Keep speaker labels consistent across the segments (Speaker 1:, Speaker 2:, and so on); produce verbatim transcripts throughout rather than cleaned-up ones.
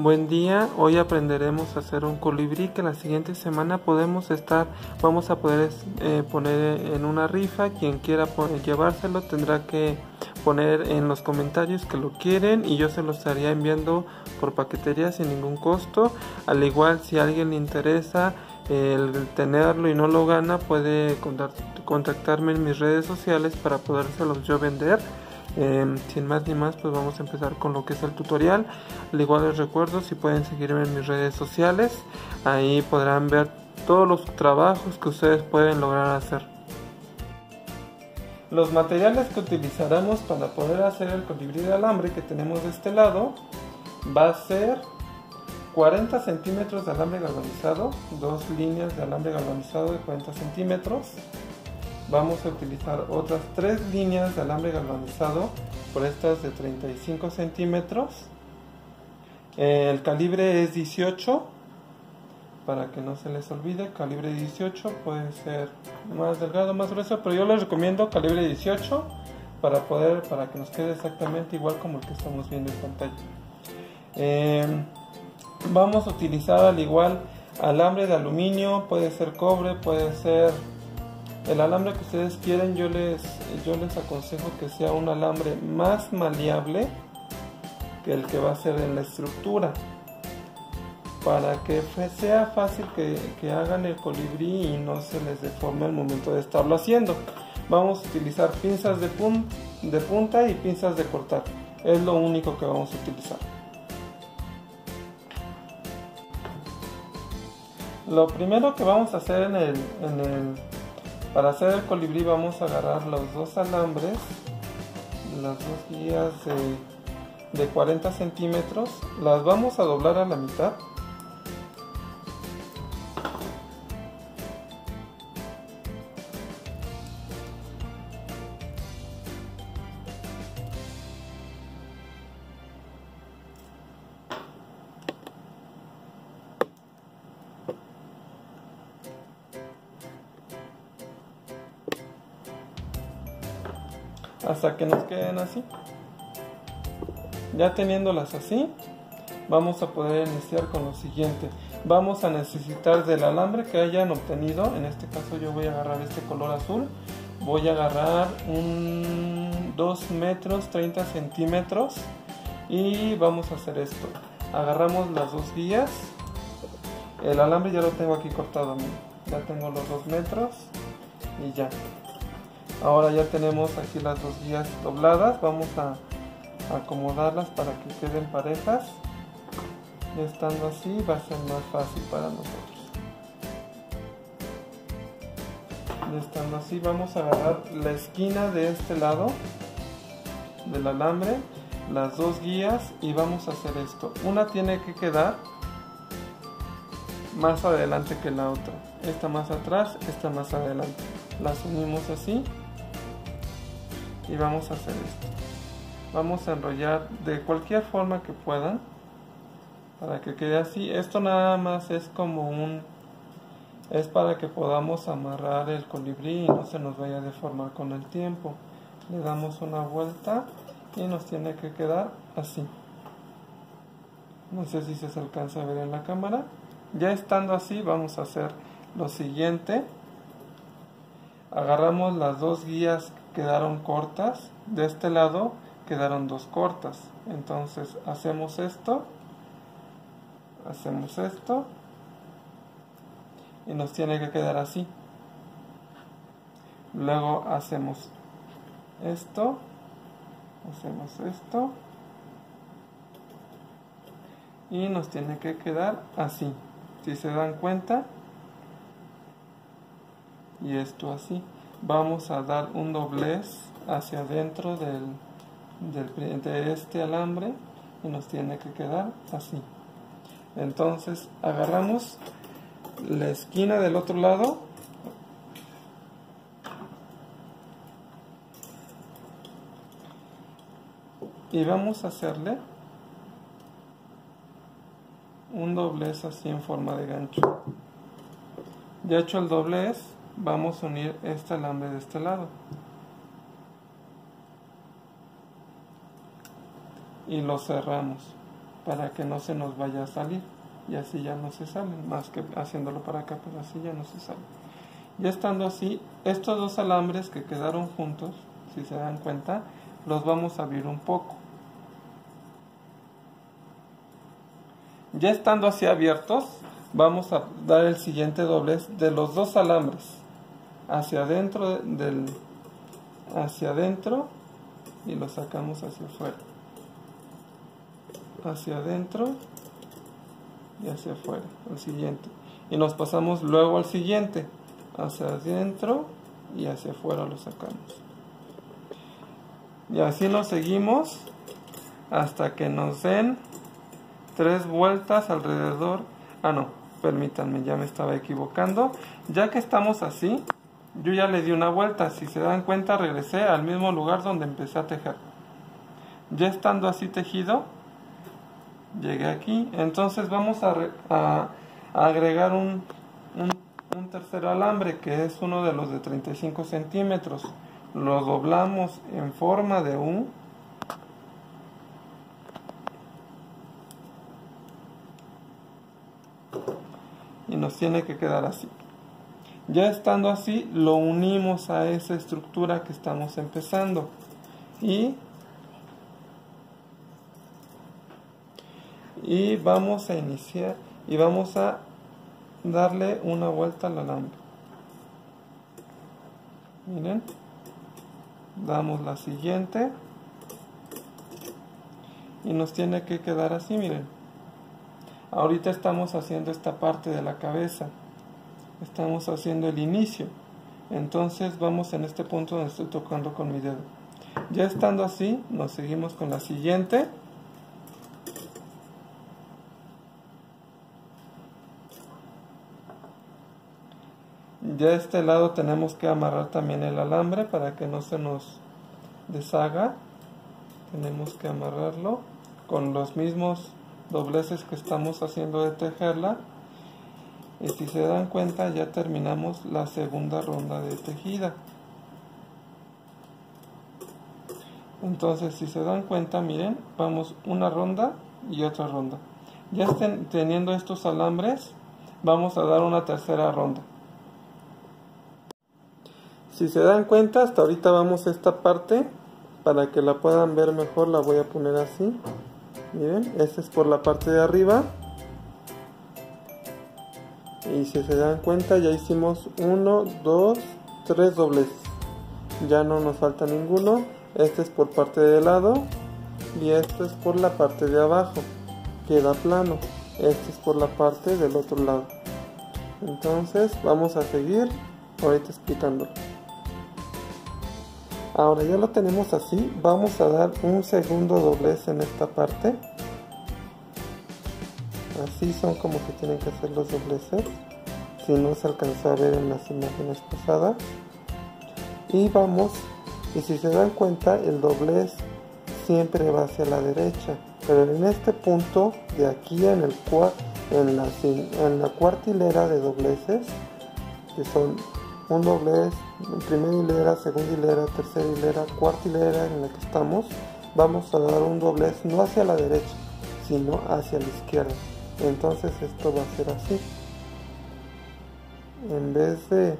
Speaker 1: Buen día, hoy aprenderemos a hacer un colibrí que la siguiente semana podemos estar, vamos a poder eh, poner en una rifa. Quien quiera llevárselo tendrá que poner en los comentarios que lo quieren y yo se lo estaría enviando por paquetería sin ningún costo. Al igual, si a alguien le interesa el tenerlo y no lo gana, puede contactarme en mis redes sociales para podérselos yo vender. Eh, sin más ni más, pues vamos a empezar con lo que es el tutorial. Al igual les recuerdo, si pueden seguirme en mis redes sociales, ahí podrán ver todos los trabajos que ustedes pueden lograr hacer. Los materiales que utilizaremos para poder hacer el colibrí de alambre que tenemos de este lado va a ser cuarenta centímetros de alambre galvanizado, dos líneas de alambre galvanizado de cuarenta centímetros. Vamos a utilizar otras tres líneas de alambre galvanizado, por estas de treinta y cinco centímetros. El calibre es dieciocho, para que no se les olvide, calibre dieciocho, puede ser más delgado, más grueso, pero yo les recomiendo calibre dieciocho para poder, para que nos quede exactamente igual como el que estamos viendo en pantalla. Eh, vamos a utilizar al igual alambre de aluminio, puede ser cobre, puede ser el alambre que ustedes quieren. Yo les, yo les aconsejo que sea un alambre más maleable que el que va a ser en la estructura, para que sea fácil que, que hagan el colibrí y no se les deforme al momento de estarlo haciendo. Vamos a utilizar pinzas de, pun de punta y pinzas de cortar, es lo único que vamos a utilizar. Lo primero que vamos a hacer en el, en el para hacer el colibrí, vamos a agarrar los dos alambres, las dos guías de, de cuarenta centímetros, las vamos a doblar a la mitad. Hasta que nos queden así. Ya teniéndolas así, vamos a poder iniciar con lo siguiente. Vamos a necesitar del alambre que hayan obtenido. En este caso yo voy a agarrar este color azul. Voy a agarrar un dos metros treinta centímetros y vamos a hacer esto. Agarramos las dos guías. El alambre ya lo tengo aquí cortado, ya tengo los dos metros y ya. Ahora ya tenemos aquí las dos guías dobladas, vamos a acomodarlas para que queden parejas. Y estando así va a ser más fácil para nosotros. Y estando así vamos a agarrar la esquina de este lado del alambre, las dos guías, y vamos a hacer esto. Una tiene que quedar más adelante que la otra, esta más atrás, esta más adelante. Las unimos así. Y vamos a hacer esto. Vamos a enrollar de cualquier forma que puedan para que quede así. Esto nada más es como un... es para que podamos amarrar el colibrí y no se nos vaya a deformar con el tiempo. Le damos una vuelta y nos tiene que quedar así. No sé si se alcanza a ver en la cámara. Ya estando así vamos a hacer lo siguiente. Agarramos las dos guías, quedaron cortas, de este lado quedaron dos cortas, entonces hacemos esto, hacemos esto y nos tiene que quedar así. Luego hacemos esto, hacemos esto y nos tiene que quedar así, si se dan cuenta, y esto así. Vamos a dar un doblez hacia adentro del, del, de este alambre y nos tiene que quedar así. Entonces agarramos la esquina del otro lado y vamos a hacerle un doblez así en forma de gancho. Ya hecho el doblez, vamos a unir este alambre de este lado y lo cerramos para que no se nos vaya a salir, y así ya no se salen, más que haciéndolo para acá, pero así ya no se salen. Ya estando así, estos dos alambres que quedaron juntos, si se dan cuenta, los vamos a abrir un poco. Ya estando así abiertos, vamos a dar el siguiente doblez de los dos alambres hacia adentro del hacia adentro y lo sacamos hacia afuera, hacia adentro y hacia afuera, el siguiente, y nos pasamos luego al siguiente, hacia adentro y hacia afuera lo sacamos, y así nos seguimos hasta que nos den tres vueltas alrededor. Ah, no, permítanme, ya me estaba equivocando. Ya que estamos así, yo ya le di una vuelta. Si se dan cuenta, regresé al mismo lugar donde empecé a tejer. Ya estando así tejido, llegué aquí. Entonces vamos a, a, a agregar un, un, un tercer alambre, que es uno de los de treinta y cinco centímetros. Lo doblamos en forma de U. Y nos tiene que quedar así. Ya estando así, lo unimos a esa estructura que estamos empezando. Y, y vamos a iniciar y vamos a darle una vuelta al alambre. Miren. Damos la siguiente. Y nos tiene que quedar así, miren. Ahorita estamos haciendo esta parte de la cabeza, estamos haciendo el inicio, entonces vamos en este punto donde estoy tocando con mi dedo. Ya estando así, nos seguimos con la siguiente. Ya a este lado tenemos que amarrar también el alambre para que no se nos deshaga. Tenemos que amarrarlo con los mismos dobleces que estamos haciendo de tejerla, y si se dan cuenta ya terminamos la segunda ronda de tejida. Entonces si se dan cuenta, miren, vamos una ronda y otra ronda. Ya estén teniendo estos alambres, vamos a dar una tercera ronda. Si se dan cuenta, hasta ahorita vamos a esta parte, para que la puedan ver mejor la voy a poner así. Miren, esta es por la parte de arriba. Y si se dan cuenta, ya hicimos uno, dos, tres dobleces. Ya no nos falta ninguno. Este es por parte de lado. Y este es por la parte de abajo. Queda plano. Este es por la parte del otro lado. Entonces vamos a seguir ahorita explicándolo. Ahora ya lo tenemos así, vamos a dar un segundo doblez en esta parte. Así son como que tienen que hacer los dobleces, si no se alcanzó a ver en las imágenes pasadas. Y vamos, y si se dan cuenta, el doblez siempre va hacia la derecha, pero en este punto de aquí en, el cua en, la, en la cuarta hilera de dobleces, que son un doblez, primera hilera, segunda hilera, tercera hilera, cuarta hilera en la que estamos, vamos a dar un doblez no hacia la derecha, sino hacia la izquierda. Entonces esto va a ser así. En vez de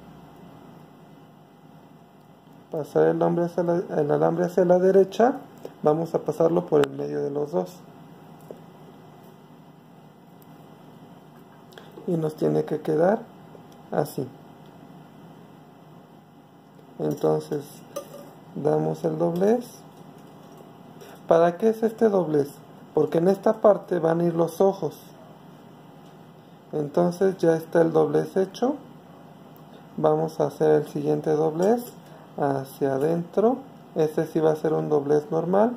Speaker 1: pasar el alambre hacia la, el alambre hacia la derecha, vamos a pasarlo por el medio de los dos. Y nos tiene que quedar así. Entonces damos el doblez. ¿Para qué es este doblez? Porque en esta parte van a ir los ojos. Entonces ya está el doblez hecho. Vamos a hacer el siguiente doblez hacia adentro. Este sí va a ser un doblez normal.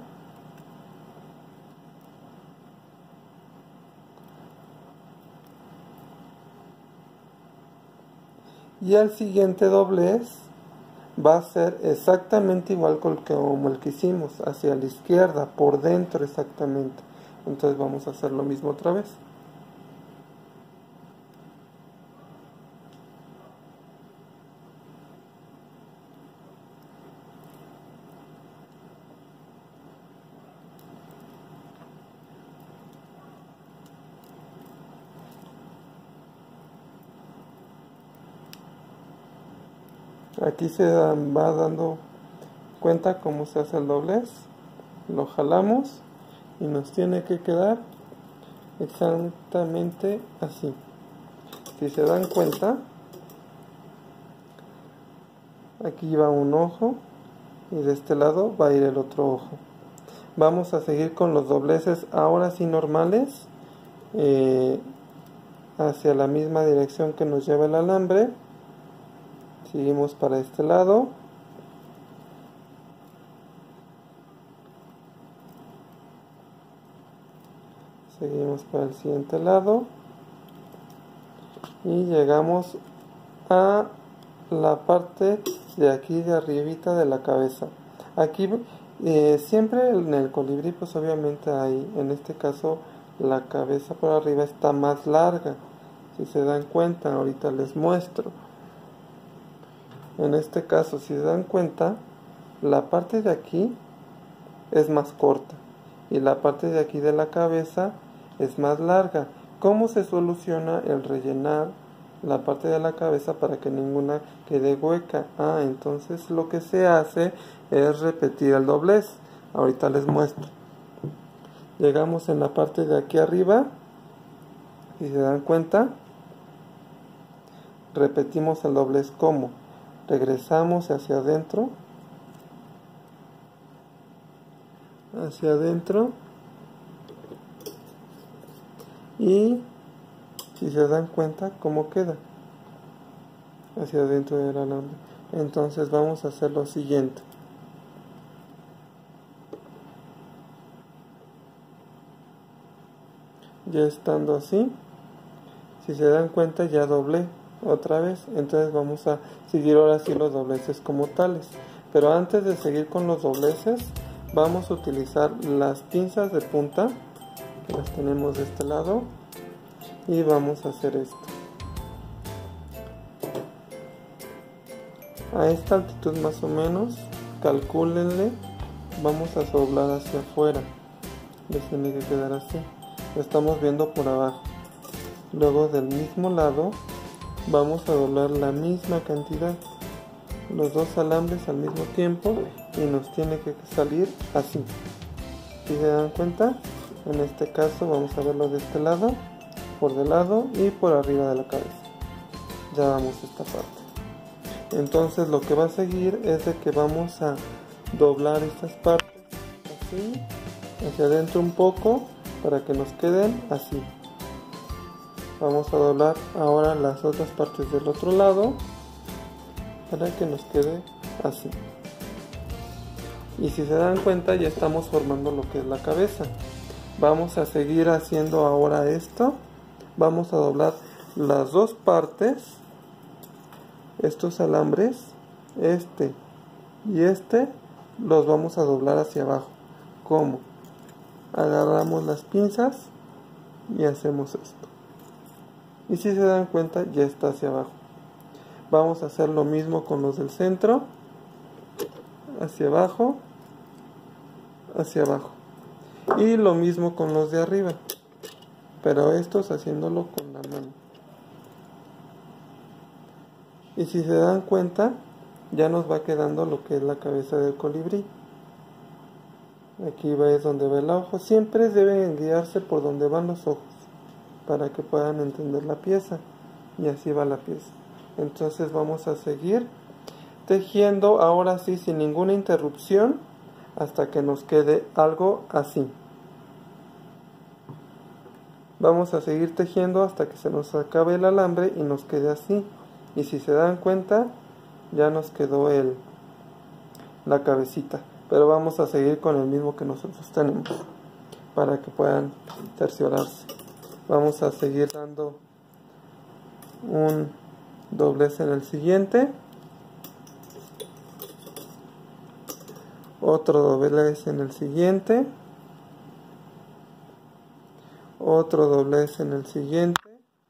Speaker 1: Y el siguiente doblez va a ser exactamente igual como el que hicimos, hacia la izquierda, por dentro exactamente. Entonces vamos a hacer lo mismo otra vez. Aquí se va dando cuenta cómo se hace el doblez. Lo jalamos y nos tiene que quedar exactamente así. Si se dan cuenta, aquí va un ojo y de este lado va a ir el otro ojo. Vamos a seguir con los dobleces ahora sí normales, eh, hacia la misma dirección que nos lleva el alambre. Seguimos para este lado. Seguimos para el siguiente lado. Y llegamos a la parte de aquí de arribita de la cabeza. Aquí eh, siempre en el colibrí pues obviamente hay, en este caso la cabeza por arriba está más larga. Si se dan cuenta, ahorita les muestro. En este caso, si se dan cuenta, la parte de aquí es más corta y la parte de aquí de la cabeza es más larga. ¿Cómo se soluciona el rellenar la parte de la cabeza para que ninguna quede hueca? Ah, entonces lo que se hace es repetir el doblez. Ahorita les muestro. Llegamos en la parte de aquí arriba. Si se dan cuenta, repetimos el doblez. ¿Cómo? Regresamos hacia adentro. Hacia adentro. Y si se dan cuenta cómo queda hacia adentro del alambre. Entonces vamos a hacer lo siguiente. Ya estando así, si se dan cuenta ya doblé otra vez. Entonces vamos a seguir ahora sí los dobleces como tales. Pero antes de seguir con los dobleces, vamos a utilizar las pinzas de punta, que las tenemos de este lado, y vamos a hacer esto. A esta altitud más o menos, calcúlenle, vamos a doblar hacia afuera. Les tiene que quedar así. Lo estamos viendo por abajo. Luego del mismo lado vamos a doblar la misma cantidad, los dos alambres al mismo tiempo, y nos tiene que salir así. Si se dan cuenta, en este caso vamos a verlo de este lado, por del lado y por arriba de la cabeza. Ya vamos a esta parte. Entonces lo que va a seguir es de que vamos a doblar estas partes así, hacia adentro un poco, para que nos queden así. Vamos a doblar ahora las otras partes del otro lado para que nos quede así. Y si se dan cuenta, ya estamos formando lo que es la cabeza. Vamos a seguir haciendo ahora esto. Vamos a doblar las dos partes, estos alambres, este y este, los vamos a doblar hacia abajo. ¿Cómo? Agarramos las pinzas y hacemos esto. Y si se dan cuenta, ya está hacia abajo. Vamos a hacer lo mismo con los del centro, hacia abajo, hacia abajo. Y lo mismo con los de arriba, pero estos haciéndolo con la mano. Y si se dan cuenta, ya nos va quedando lo que es la cabeza del colibrí. Aquí va es donde va el ojo. Siempre deben guiarse por donde van los ojos, para que puedan entender la pieza. Y así va la pieza. Entonces vamos a seguir tejiendo ahora sí sin ninguna interrupción hasta que nos quede algo así. Vamos a seguir tejiendo hasta que se nos acabe el alambre y nos quede así. Y si se dan cuenta, ya nos quedó el, la cabecita. Pero vamos a seguir con el mismo que nosotros tenemos, para que puedan cerciorarse. Vamos a seguir dando un doblez en el siguiente, otro doblez en el siguiente, otro doblez en el siguiente,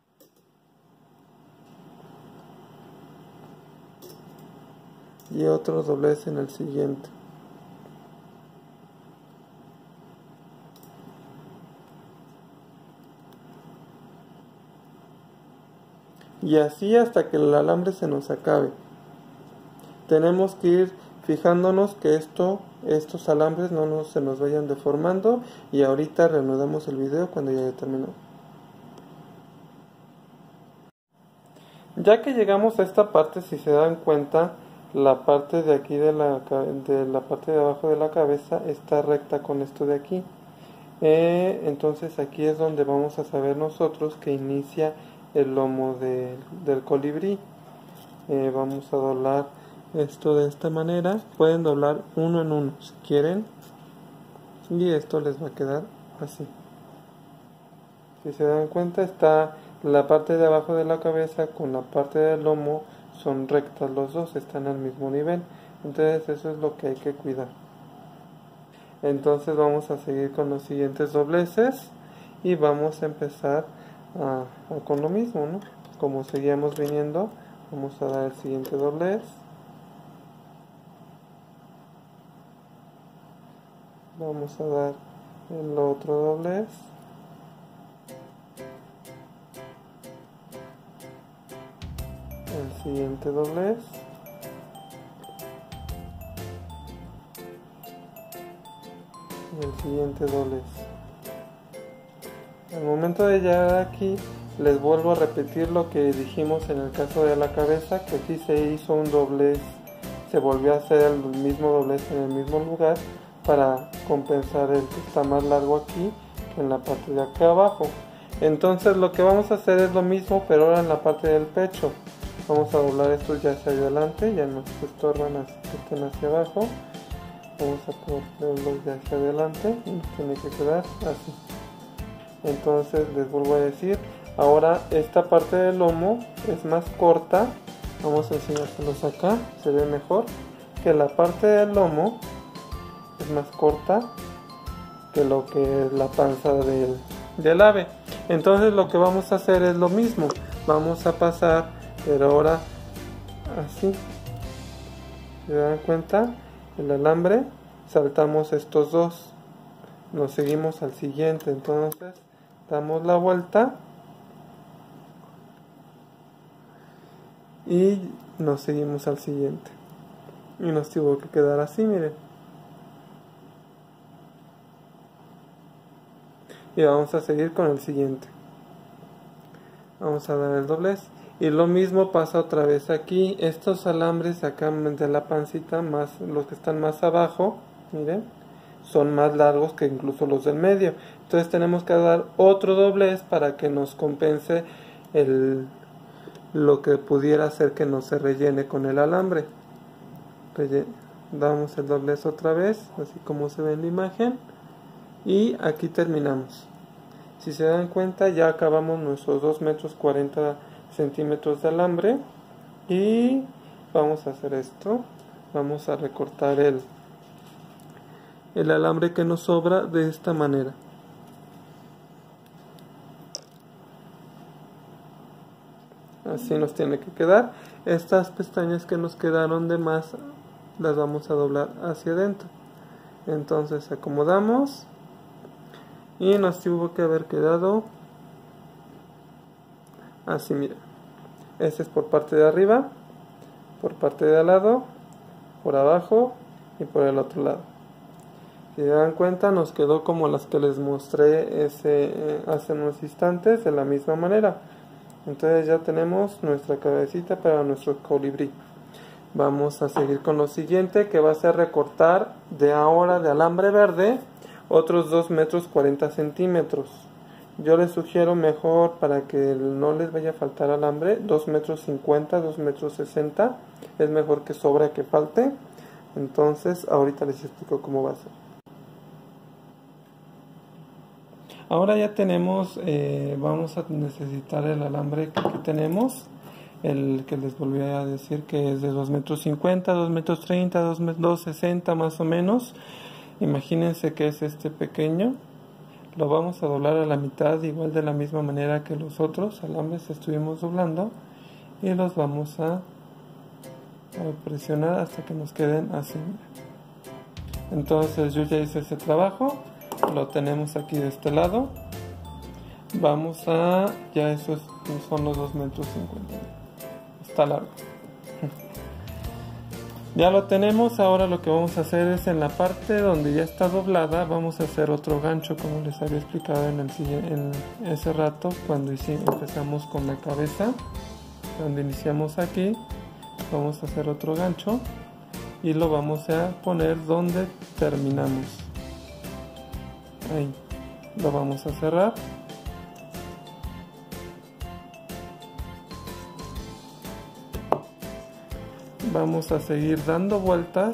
Speaker 1: y otro doblez en el siguiente. Y así hasta que el alambre se nos acabe. tenemos que ir fijándonos que esto, estos alambres no nos, se nos vayan deformando, y ahorita reanudamos el video cuando ya haya terminado. Ya que llegamos a esta parte, si se dan cuenta, la parte de aquí de la, de la parte de abajo de la cabeza está recta con esto de aquí. Eh, entonces aquí es donde vamos a saber nosotros que inicia el lomo de, del colibrí. Eh, vamos a doblar esto de esta manera. Pueden doblar uno en uno si quieren, y esto les va a quedar así. Si se dan cuenta, está la parte de abajo de la cabeza con la parte del lomo, son rectas, los dos están al mismo nivel. Entonces eso es lo que hay que cuidar. Entonces vamos a seguir con los siguientes dobleces y vamos a empezar a, a con lo mismo, ¿no? Como seguíamos viniendo, vamos a dar el siguiente doblez. Vamos a dar el otro doblez. El siguiente doblez. Y el siguiente doblez. Al momento de llegar aquí, les vuelvo a repetir lo que dijimos en el caso de la cabeza, que aquí se hizo un doblez, se volvió a hacer el mismo doblez en el mismo lugar para compensar el que está más largo aquí que en la parte de acá abajo. Entonces lo que vamos a hacer es lo mismo, pero ahora en la parte del pecho. Vamos a doblar estos ya hacia adelante, ya no se estorban, así que estén hacia abajo. Vamos a ponerlos ya hacia adelante y nos tiene que quedar así. Entonces les vuelvo a decir, ahora esta parte del lomo es más corta. Vamos a enseñárselos acá, se ve mejor. Que la parte del lomo es más corta que lo que es la panza del, del ave. Entonces lo que vamos a hacer es lo mismo. Vamos a pasar, pero ahora así. ¿Se dan cuenta? El alambre, saltamos estos dos, nos seguimos al siguiente. Entonces damos la vuelta y nos seguimos al siguiente, y nos tuvo que quedar así, miren. Y vamos a seguir con el siguiente. Vamos a dar el doblez. Y lo mismo pasa otra vez aquí. Estos alambres acá de la pancita, más los que están más abajo, miren, son más largos que incluso los del medio. Entonces tenemos que dar otro doblez para que nos compense el, lo que pudiera hacer que no se rellene con el alambre. Rellen, damos el doblez otra vez, así como se ve en la imagen. Y aquí terminamos. Si se dan cuenta, ya acabamos nuestros dos metros cuarenta centímetros de alambre. Y vamos a hacer esto. Vamos a recortar el, el alambre que nos sobra de esta manera. Así nos tiene que quedar. Estas pestañas que nos quedaron de más las vamos a doblar hacia adentro. Entonces acomodamos. Y nos tuvo que haber quedado así, miren. Este es por parte de arriba, por parte de al lado, por abajo y por el otro lado. Si se dan cuenta, nos quedó como las que les mostré ese, eh, hace unos instantes, de la misma manera. Entonces ya tenemos nuestra cabecita para nuestro colibrí. Vamos a seguir con lo siguiente, que va a ser recortar de ahora de alambre verde otros dos metros cuarenta centímetros. Yo les sugiero mejor, para que no les vaya a faltar alambre, dos metros cincuenta, dos metros sesenta. Es mejor que sobra que falte. Entonces ahorita les explico cómo va a ser. Ahora ya tenemos, eh, vamos a necesitar el alambre que aquí tenemos, el que les volví a decir que es de dos metros cincuenta, dos metros treinta, dos metros sesenta más o menos. Imagínense que es este pequeño. Lo vamos a doblar a la mitad, igual de la misma manera que los otros alambres estuvimos doblando, y los vamos a, a presionar hasta que nos queden así. Entonces yo ya hice ese trabajo, lo tenemos aquí de este lado. Vamos a, ya esos son los dos metros cincuenta, está largo. Ya lo tenemos. Ahora lo que vamos a hacer es en la parte donde ya está doblada, vamos a hacer otro gancho, como les había explicado en, el, en ese rato cuando hicimos, empezamos con la cabeza. Donde iniciamos aquí, vamos a hacer otro gancho y lo vamos a poner donde terminamos. Ahí lo vamos a cerrar. Vamos a seguir dando vueltas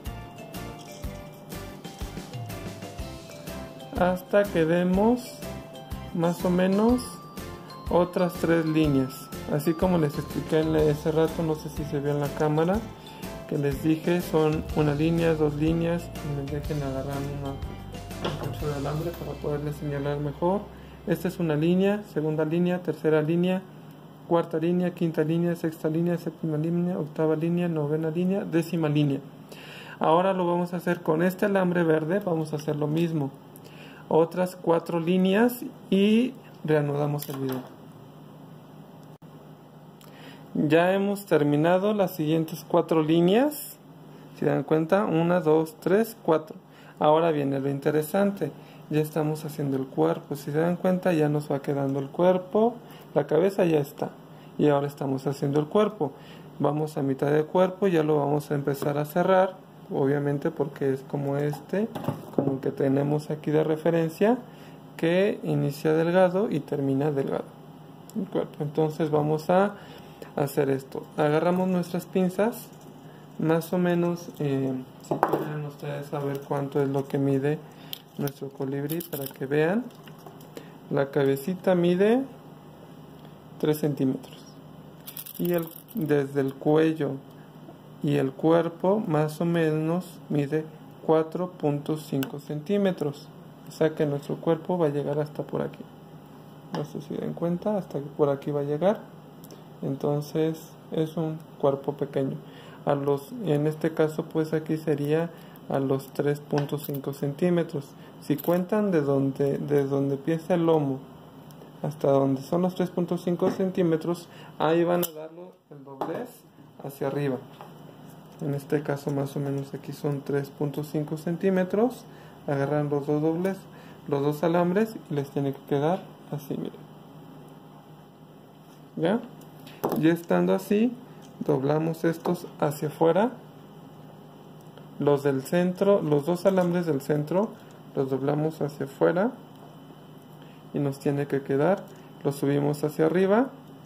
Speaker 1: hasta que demos más o menos otras tres líneas, así como les expliqué en ese rato. No sé si se vio en la cámara que les dije, son una línea, dos líneas, y me dejen agarrar una, un cacho de alambre para poderles señalar mejor. Esta es una línea, segunda línea, tercera línea, cuarta línea, quinta línea, sexta línea, séptima línea, octava línea, novena línea, décima línea. Ahora lo vamos a hacer con este alambre verde. Vamos a hacer lo mismo, otras cuatro líneas, y reanudamos el video. Ya hemos terminado las siguientes cuatro líneas. Si dan cuenta, una, dos, tres, cuatro. Ahora viene lo interesante. Ya estamos haciendo el cuerpo. Si se dan cuenta, ya nos va quedando el cuerpo. La cabeza ya está. Y ahora estamos haciendo el cuerpo. Vamos a mitad del cuerpo, ya lo vamos a empezar a cerrar. Obviamente porque es como este, como el que tenemos aquí de referencia, que inicia delgado y termina delgado el cuerpo. Entonces vamos a hacer esto. Agarramos nuestras pinzas, más o menos, eh, si quieren ustedes saber cuánto es lo que mide nuestro colibrí, para que vean. La cabecita mide tres centímetros y el, desde el cuello y el cuerpo más o menos mide cuatro punto cinco centímetros. O sea que nuestro cuerpo va a llegar hasta por aquí. No sé si den cuenta, hasta por aquí va a llegar. Entonces es un cuerpo pequeño. A los, en este caso pues aquí sería a los tres punto cinco centímetros. Si cuentan de donde, de donde empieza el lomo hasta donde son los tres punto cinco centímetros, ahí van a darlo el doblez hacia arriba. En este caso más o menos aquí son tres punto cinco centímetros. Agarran los dos dobles, los dos alambres, y les tiene que quedar así, miren. ¿Ya? Ya estando así, doblamos estos hacia afuera. Los del centro, los dos alambres del centro, los doblamos hacia afuera y nos tiene que quedar. Los subimos hacia arriba.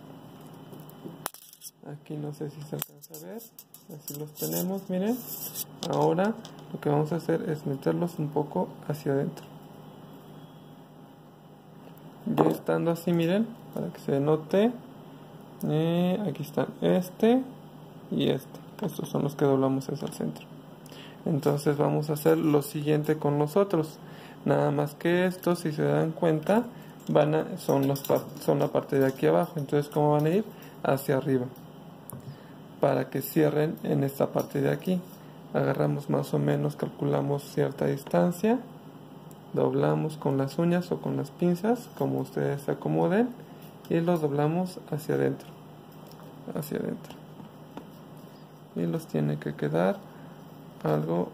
Speaker 1: Aquí no sé si se alcanza a ver. Así los tenemos, miren. Ahora lo que vamos a hacer es meterlos un poco hacia adentro. Ya estando así, miren, para que se note. Eh, aquí están este y este. Estos son los que doblamos hacia el centro. Entonces vamos a hacer lo siguiente con los otros. Nada más que estos, si se dan cuenta, van a, son, los, son la parte de aquí abajo. Entonces, ¿cómo van a ir? Hacia arriba, para que cierren en esta parte de aquí. Agarramos más o menos, calculamos cierta distancia, doblamos con las uñas o con las pinzas, como ustedes se acomoden, y los doblamos hacia adentro, hacia adentro. Y los tiene que quedar algo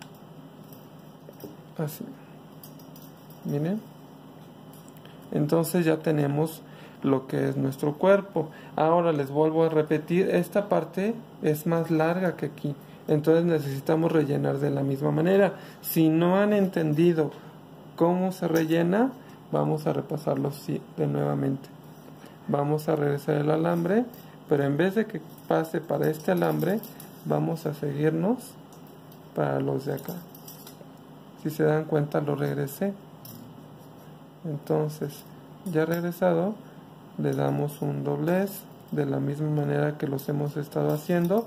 Speaker 1: así. Miren. Entonces ya tenemos lo que es nuestro cuerpo. Ahora les vuelvo a repetir, esta parte es más larga que aquí, entonces necesitamos rellenar de la misma manera. Si no han entendido cómo se rellena, vamos a repasarlo de nuevamente. Vamos a regresar el alambre, pero en vez de que pase para este alambre, vamos a seguirnos para los de acá. Si se dan cuenta, lo regresé. Entonces, ya regresado, le damos un doblez de la misma manera que los hemos estado haciendo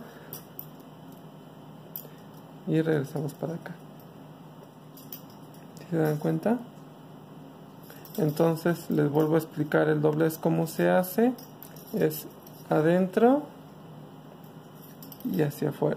Speaker 1: y regresamos para acá. ¿Se dan cuenta? Entonces les vuelvo a explicar el doblez cómo se hace. Es adentro y hacia afuera,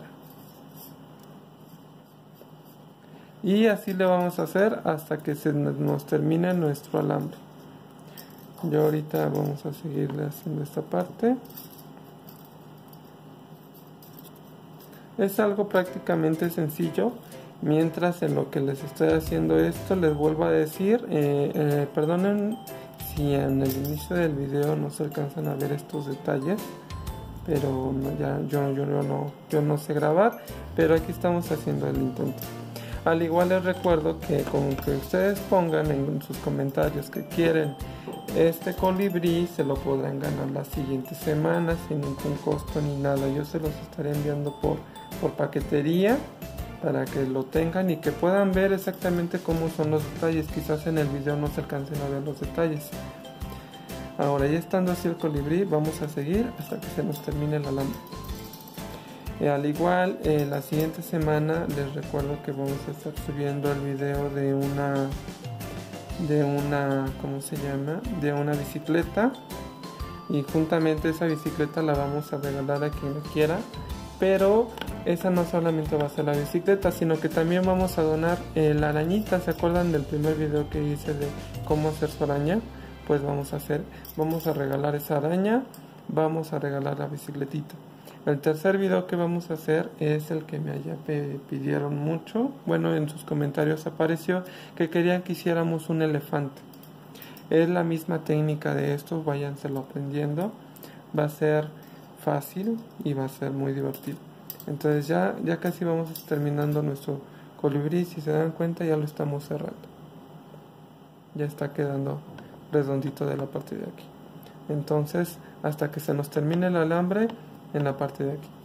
Speaker 1: y así le vamos a hacer hasta que se nos termine nuestro alambre. Yo ahorita vamos a seguirle haciendo esta parte. Es algo prácticamente sencillo. Mientras en lo que les estoy haciendo esto, les vuelvo a decir, eh, eh, perdonen si en el inicio del video no se alcanzan a ver estos detalles, pero no, ya, yo, yo, yo, no, yo no sé grabar, pero aquí estamos haciendo el intento. Al igual les recuerdo que con que ustedes pongan en sus comentarios que quieren este colibrí, se lo podrán ganar las siguientes semanas sin ningún costo ni nada. Yo se los estaré enviando por, por paquetería para que lo tengan y que puedan ver exactamente cómo son los detalles. Quizás en el video no se alcancen a ver los detalles. Ahora, ya estando así el colibrí, vamos a seguir hasta que se nos termine el alambre. Eh, al igual, eh, la siguiente semana les recuerdo que vamos a estar subiendo el video de una de una ¿cómo se llama? de una bicicleta, y juntamente esa bicicleta la vamos a regalar a quien la quiera. Pero esa no solamente va a ser la bicicleta, sino que también vamos a donar eh, la arañita. ¿Se acuerdan del primer video que hice de cómo hacer su araña? Pues vamos a hacer, vamos a regalar esa araña, vamos a regalar la bicicletita. El tercer video que vamos a hacer es el que me haya pidieron mucho. Bueno, en sus comentarios apareció que querían que hiciéramos un elefante. Es la misma técnica de esto, váyanselo aprendiendo. Va a ser fácil y va a ser muy divertido. Entonces ya, ya casi vamos terminando nuestro colibrí. Si se dan cuenta, ya lo estamos cerrando. Ya está quedando redondito de la parte de aquí. Entonces, hasta que se nos termine el alambre en la parte de aquí.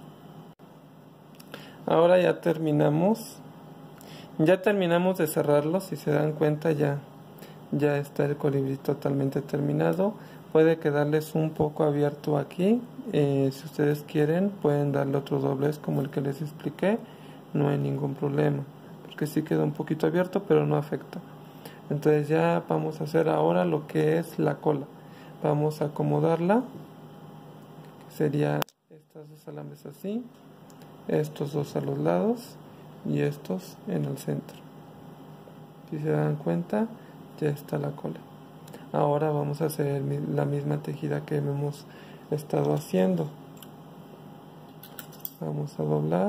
Speaker 1: Ahora ya terminamos. Ya terminamos de cerrarlo. Si se dan cuenta, ya, ya está el colibrí totalmente terminado. Puede quedarles un poco abierto aquí. Eh, si ustedes quieren, pueden darle otro doblez como el que les expliqué. No hay ningún problema, porque sí queda un poquito abierto, pero no afecta. Entonces ya vamos a hacer ahora lo que es la cola. Vamos a acomodarla. Sería estas dos alambres así, estos dos a los lados y estos en el centro. Si se dan cuenta, ya está la cola. Ahora vamos a hacer la misma tejida que hemos estado haciendo. Vamos a doblar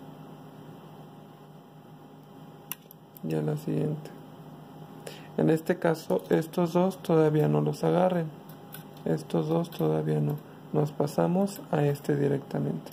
Speaker 1: y a la siguiente. En este caso, estos dos todavía no los agarren. Estos dos todavía no. Nos pasamos a este directamente.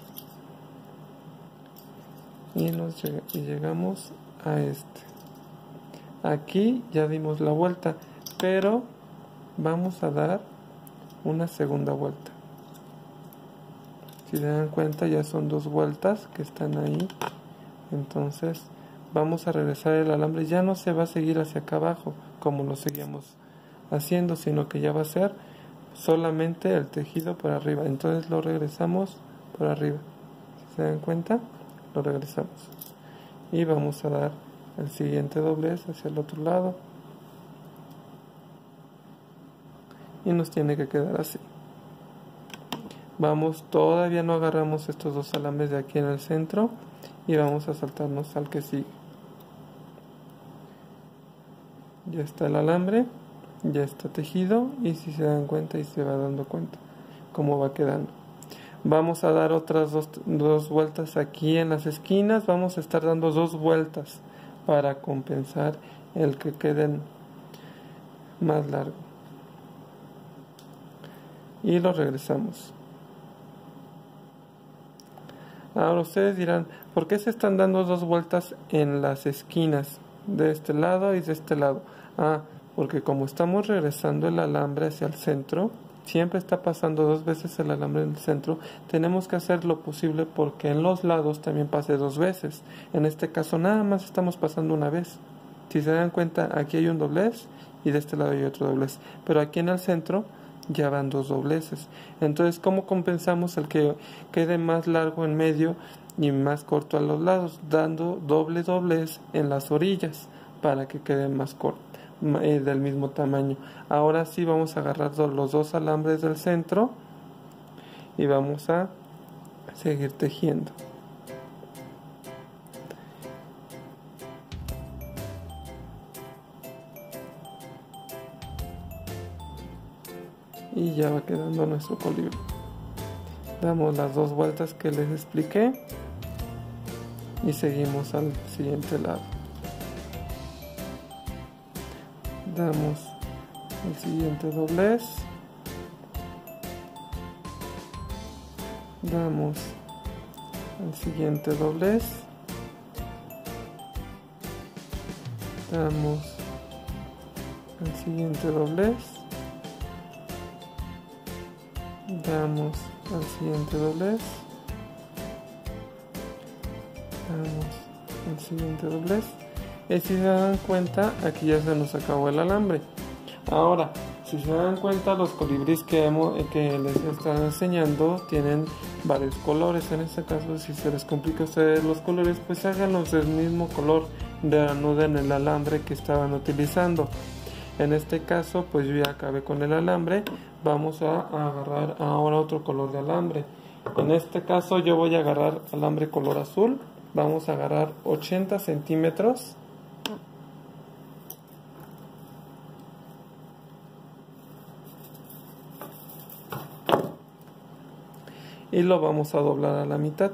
Speaker 1: Y, nos llega, y llegamos a este. Aquí ya dimos la vuelta, pero vamos a dar una segunda vuelta. Si se dan cuenta, ya son dos vueltas que están ahí. Entonces vamos a regresar el alambre. Ya no se va a seguir hacia acá abajo como lo seguíamos haciendo, sino que ya va a ser solamente el tejido por arriba. Entonces lo regresamos por arriba. Si se dan cuenta, lo regresamos y vamos a dar el siguiente doblez hacia el otro lado y nos tiene que quedar así. Vamos, todavía no agarramos estos dos alambres de aquí en el centro y vamos a saltarnos al que sigue. Ya está el alambre, ya está tejido, y si se dan cuenta y se va dando cuenta cómo va quedando. Vamos a dar otras dos, dos vueltas aquí en las esquinas. Vamos a estar dando dos vueltas para compensar el que queden más largo. Y lo regresamos. Ahora ustedes dirán, ¿por qué se están dando dos vueltas en las esquinas? De este lado y de este lado. Ah, porque como estamos regresando el alambre hacia el centro, siempre está pasando dos veces el alambre en el centro, tenemos que hacer lo posible porque en los lados también pase dos veces. En este caso nada más estamos pasando una vez. Si se dan cuenta, aquí hay un doblez y de este lado hay otro doblez, pero aquí en el centro ya van dos dobleces. Entonces, ¿cómo compensamos el que quede más largo en medio y más corto a los lados? Dando doble doblez en las orillas para que quede más corto, eh, del mismo tamaño. Ahora sí vamos a agarrar los dos alambres del centro y vamos a seguir tejiendo. Y ya va quedando nuestro colibrí. Damos las dos vueltas que les expliqué y seguimos al siguiente lado. Damos el siguiente doblez, damos el siguiente doblez, damos el siguiente doblez, damos el siguiente doblez, damos el siguiente doblez. Y si se dan cuenta, aquí ya se nos acabó el alambre. Ahora, si se dan cuenta, los colibríes que, hemos, que les están enseñando tienen varios colores. En este caso, si se les complica a ustedes los colores, pues háganlos del mismo color, reanuden el alambre que estaban utilizando. En este caso, pues yo ya acabé con el alambre. Vamos a, a agarrar ahora otro color de alambre. En este caso yo voy a agarrar alambre color azul. Vamos a agarrar ochenta centímetros. Y lo vamos a doblar a la mitad,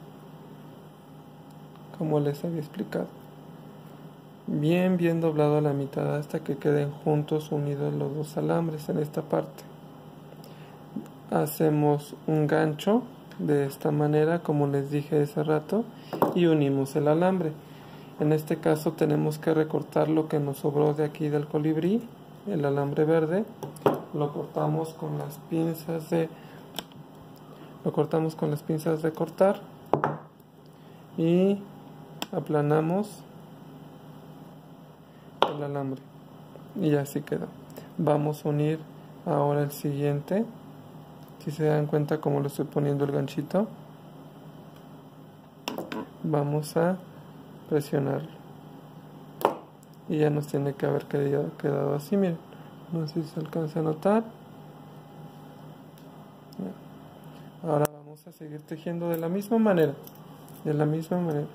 Speaker 1: como les había explicado. Bien, bien doblado a la mitad hasta que queden juntos, unidos los dos alambres en esta parte. Hacemos un gancho de esta manera, como les dije hace rato, y unimos el alambre. En este caso tenemos que recortar lo que nos sobró de aquí del colibrí, el alambre verde. Lo cortamos con las pinzas de lo cortamos con las pinzas de cortar y aplanamos el alambre y así quedó. Vamos a unir ahora el siguiente. Si se dan cuenta cómo le estoy poniendo el ganchito, vamos a presionarlo y ya nos tiene que haber quedado, quedado así. Miren, no sé si se alcanza a notar. Ahora vamos a seguir tejiendo de la misma manera, de la misma manera,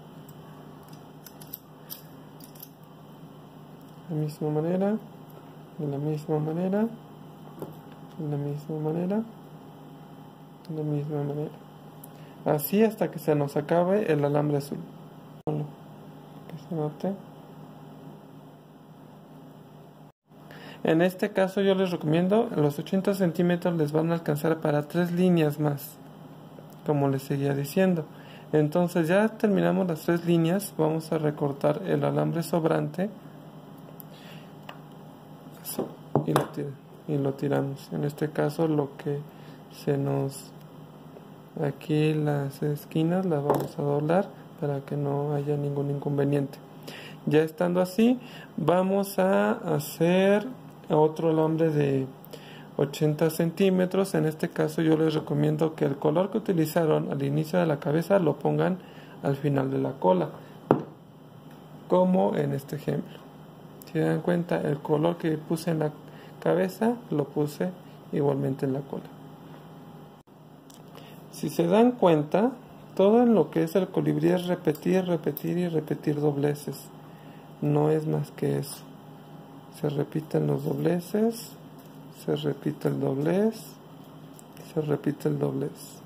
Speaker 1: de la misma manera, de la misma manera, de la misma manera, de la misma manera, así hasta que se nos acabe el alambre azul. Bueno, que se note. En este caso yo les recomiendo, los ochenta centímetros les van a alcanzar para tres líneas más, como les seguía diciendo. Entonces ya terminamos las tres líneas, vamos a recortar el alambre sobrante así, y, lo y lo tiramos. En este caso lo que se nos, aquí las esquinas las vamos a doblar para que no haya ningún inconveniente. Ya estando así, vamos a hacer otro alambre de ochenta centímetros. En este caso yo les recomiendo que el color que utilizaron al inicio de la cabeza lo pongan al final de la cola, como en este ejemplo. Si se dan cuenta, el color que puse en la cabeza lo puse igualmente en la cola. Si se dan cuenta, todo en lo que es el colibrí es repetir, repetir y repetir dobleces. No es más que eso. Se repiten los dobleces, se repite el doblez, se repite el doblez.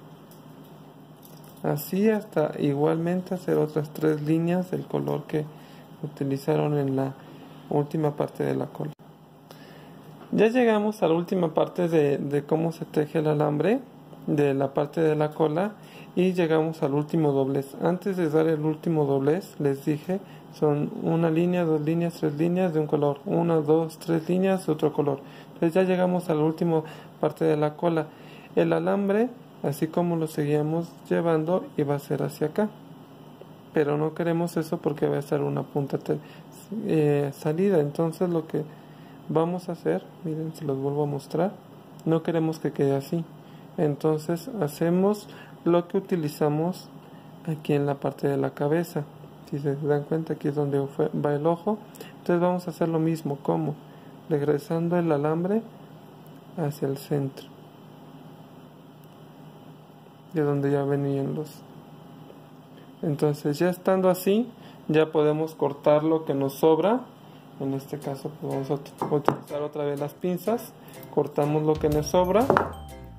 Speaker 1: Así hasta igualmente hacer otras tres líneas del color que utilizaron en la última parte de la cola. Ya llegamos a la última parte de, de cómo se teje el alambre, de la parte de la cola, y llegamos al último doblez. Antes de dar el último doblez, les dije, son una línea, dos líneas, tres líneas de un color, una, dos, tres líneas de otro color. Entonces ya llegamos a la última parte de la cola. El alambre, así como lo seguíamos llevando, iba a ser hacia acá, pero no queremos eso porque va a estar una punta eh, salida. Entonces lo que vamos a hacer, miren, se los vuelvo a mostrar, no queremos que quede así. Entonces hacemos lo que utilizamos aquí en la parte de la cabeza. Si se dan cuenta, aquí es donde fue, va el ojo. Entonces vamos a hacer lo mismo, como regresando el alambre hacia el centro, de donde ya venían los. Entonces ya estando así, ya podemos cortar lo que nos sobra. En este caso pues vamos a utilizar otra vez las pinzas, cortamos lo que nos sobra,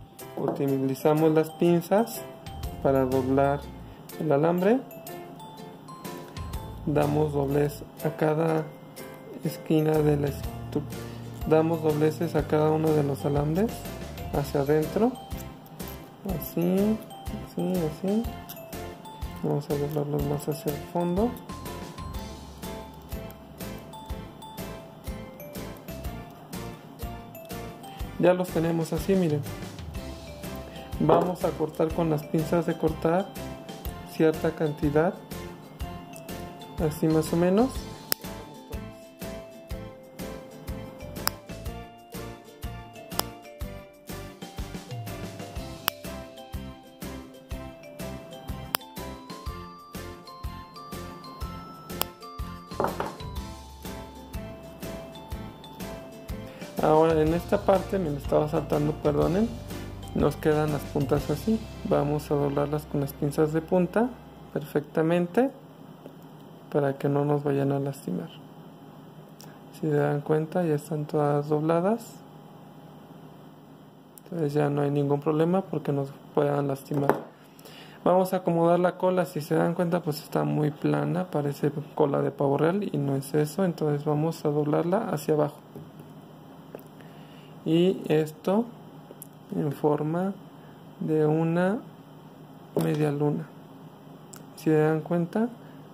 Speaker 1: utilizamos las pinzas para doblar el alambre damos doblez a cada esquina de la estructura, damos dobleces a cada uno de los alambres hacia adentro, así, así, así. Vamos a doblarlos más hacia el fondo. Ya los tenemos así, miren. Vamos a cortar con las pinzas de cortar cierta cantidad, así más o menos. Ahora en esta parte me lo estaba saltando, perdonen, nos quedan las puntas así. Vamos a doblarlas con las pinzas de punta perfectamente para que no nos vayan a lastimar. Si se dan cuenta, ya están todas dobladas, entonces ya no hay ningún problema porque nos puedan lastimar. Vamos a acomodar la cola. Si se dan cuenta, pues está muy plana, parece cola de pavo real y no es eso. Entonces vamos a doblarla hacia abajo. Y esto en forma de una media luna. Si se dan cuenta,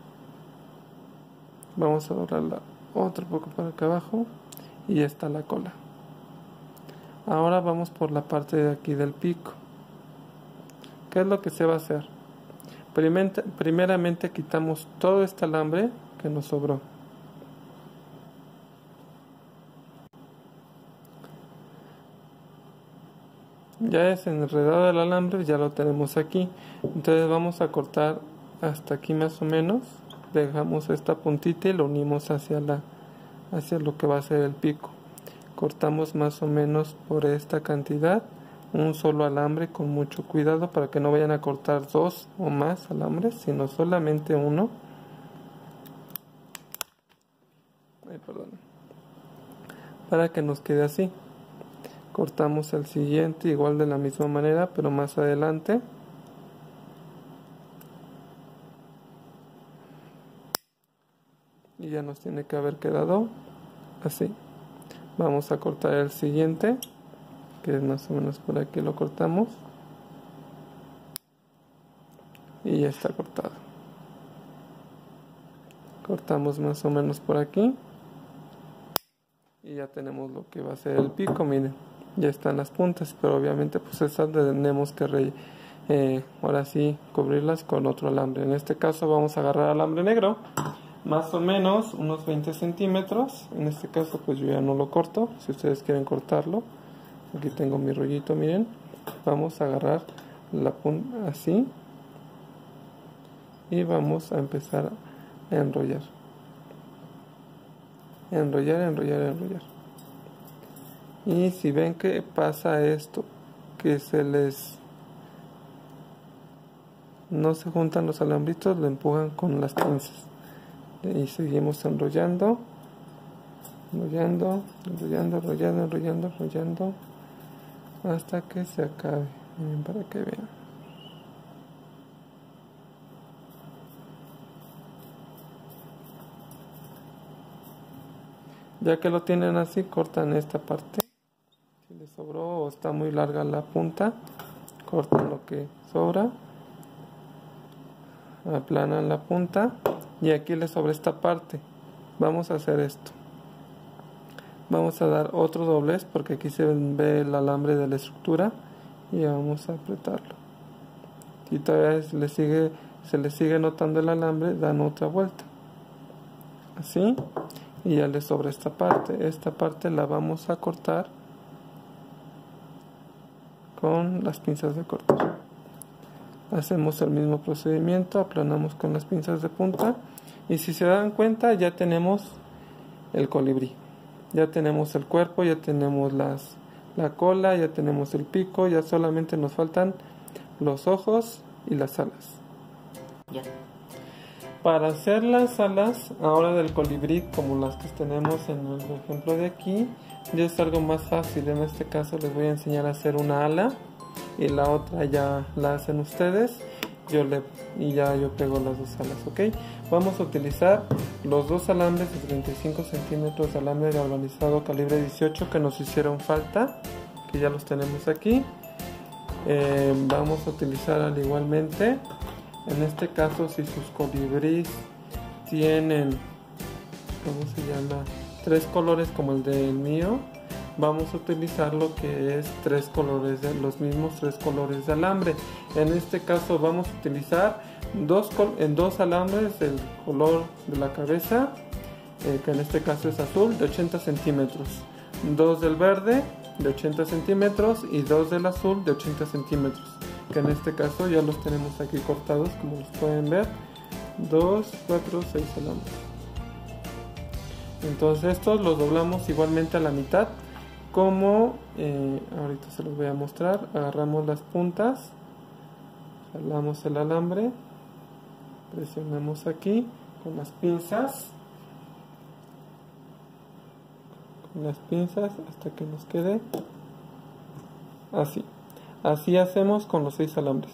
Speaker 1: vamos a doblarla otro poco para acá abajo y ya está la cola. Ahora vamos por la parte de aquí del pico. ¿Qué es lo que se va a hacer? Primeramente quitamos todo este alambre que nos sobró. Ya desenredado el alambre, ya lo tenemos aquí. Entonces vamos a cortar hasta aquí más o menos. Dejamos esta puntita y lo unimos hacia la hacia lo que va a ser el pico. Cortamos más o menos por esta cantidad, un solo alambre con mucho cuidado para que no vayan a cortar dos o más alambres, sino solamente uno. Ay, perdón. Para que nos quede así. Cortamos el siguiente igual de la misma manera, pero más adelante. Y ya nos tiene que haber quedado así. Vamos a cortar el siguiente, que es más o menos por aquí, lo cortamos. Y ya está cortado. Cortamos más o menos por aquí. Y ya tenemos lo que va a ser el pico, miren. Ya están las puntas, pero obviamente pues estas tenemos que re, eh, ahora sí cubrirlas con otro alambre. En este caso vamos a agarrar alambre negro, más o menos unos veinte centímetros. En este caso pues yo ya no lo corto, si ustedes quieren cortarlo. Aquí tengo mi rollito, miren. Vamos a agarrar la punta así y vamos a empezar a enrollar. Enrollar, enrollar, enrollar. Y si ven que pasa esto, que se les no se juntan los alambritos, lo empujan con las pinzas. Y seguimos enrollando, enrollando, enrollando, enrollando, enrollando, enrollando, hasta que se acabe. Miren, para que vean. Ya que lo tienen así, cortan esta parte. Si les sobró o está muy larga la punta, cortan lo que sobra, aplanan la punta y aquí les sobra esta parte. Vamos a hacer esto. Vamos a dar otro doblez porque aquí se ve el alambre de la estructura y vamos a apretarlo. Si todavía se le sigue, se le sigue notando el alambre, dan otra vuelta. Así. Y ya les sobra esta parte. Esta parte la vamos a cortar con las pinzas de cortar. Hacemos el mismo procedimiento, aplanamos con las pinzas de punta y si se dan cuenta ya tenemos el colibrí. Ya tenemos el cuerpo, ya tenemos las, la cola, ya tenemos el pico, ya solamente nos faltan los ojos y las alas. Ya. Para hacer las alas ahora del colibrí, como las que tenemos en el ejemplo de aquí, ya es algo más fácil. En este caso les voy a enseñar a hacer una ala y la otra ya la hacen ustedes. yo le y ya yo pego las dos alas. Ok, vamos a utilizar los dos alambres de treinta y cinco centímetros de alambre galvanizado calibre dieciocho que nos hicieron falta, que ya los tenemos aquí. Eh, vamos a utilizar al igualmente, en este caso, si sus colibríes tienen, ¿cómo se llama?, tres colores como el del mío, vamos a utilizar lo que es tres colores de los mismos tres colores de alambre. En este caso vamos a utilizar dos, en dos alambres del color de la cabeza, eh, que en este caso es azul, de ochenta centímetros, dos del verde de ochenta centímetros y dos del azul de ochenta centímetros, que en este caso ya los tenemos aquí cortados, como los pueden ver, dos, cuatro, seis alambres. Entonces estos los doblamos igualmente a la mitad, como eh, ahorita se los voy a mostrar. Agarramos las puntas, jalamos el alambre, presionamos aquí con las pinzas, con las pinzas hasta que nos quede así. Así hacemos con los seis alambres.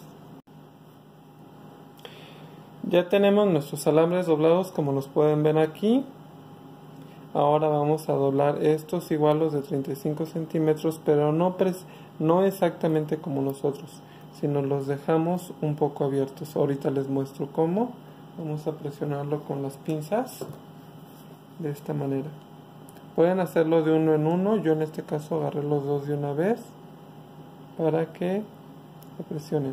Speaker 1: Ya tenemos nuestros alambres doblados, como los pueden ver aquí. Ahora vamos a doblar estos igual, los de treinta y cinco centímetros, pero no, no exactamente como los otros, sino los dejamos un poco abiertos. Ahorita les muestro cómo. Vamos a presionarlo con las pinzas de esta manera. Pueden hacerlo de uno en uno, yo en este caso agarré los dos de una vez para que se presionen.